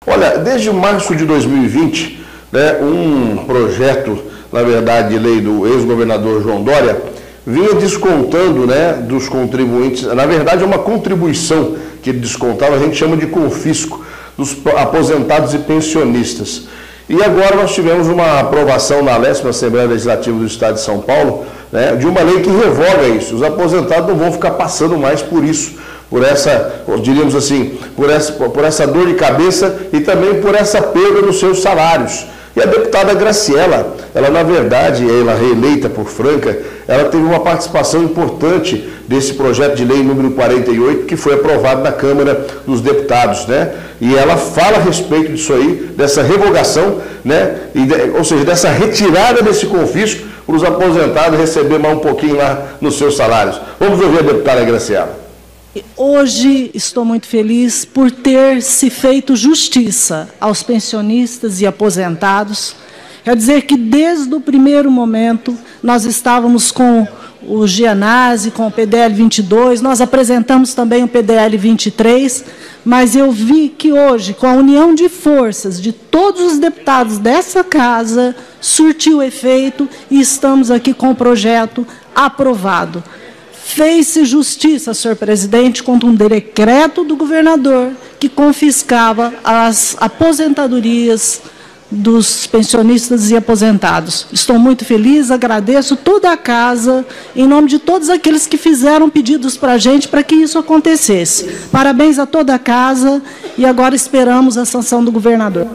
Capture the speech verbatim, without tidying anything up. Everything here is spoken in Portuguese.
Olha, desde março de dois mil e vinte, né, um projeto, na verdade, de lei do ex-governador João Dória, vinha descontando, né, dos contribuintes, na verdade é uma contribuição que ele descontava, a gente chama de confisco, dos aposentados e pensionistas. E agora nós tivemos uma aprovação na décima Assembleia Legislativa do Estado de São Paulo, né, de uma lei que revoga isso. Os aposentados não vão ficar passando mais por isso, por essa, diríamos assim, por essa, por essa dor de cabeça e também por essa perda dos seus salários. E a deputada Graciela, ela na verdade, ela reeleita por Franca, ela teve uma participação importante desse projeto de lei número quarenta e oito, que foi aprovado na Câmara dos Deputados, né? E ela fala a respeito disso aí, dessa revogação, né? E de, ou seja, dessa retirada desse confisco para os aposentados receber mais um pouquinho lá nos seus salários. Vamos ouvir a deputada Graciela. Hoje estou muito feliz por ter se feito justiça aos pensionistas e aposentados. Quer dizer que, desde o primeiro momento, nós estávamos com o GEANASE, com o P D L vinte e dois, nós apresentamos também o P D L vinte e três, mas eu vi que hoje, com a união de forças de todos os deputados dessa casa, surtiu efeito e estamos aqui com o projeto aprovado. Fez-se justiça, senhor presidente, contra um decreto do governador que confiscava as aposentadorias dos pensionistas e aposentados. Estou muito feliz, agradeço toda a casa, em nome de todos aqueles que fizeram pedidos para a gente para que isso acontecesse. Parabéns a toda a casa e agora esperamos a sanção do governador.